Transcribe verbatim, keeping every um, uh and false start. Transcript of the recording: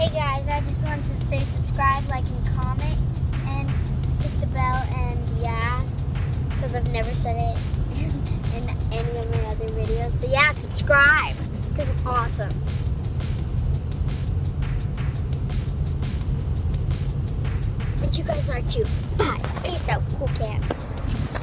Hey guys, I just wanted to say subscribe, like, and comment, and hit the bell, and yeah, because I've never said it in any of my other videos. So yeah, subscribe, because I'm awesome. But you guys are too. Bye. Peace out, cool cats.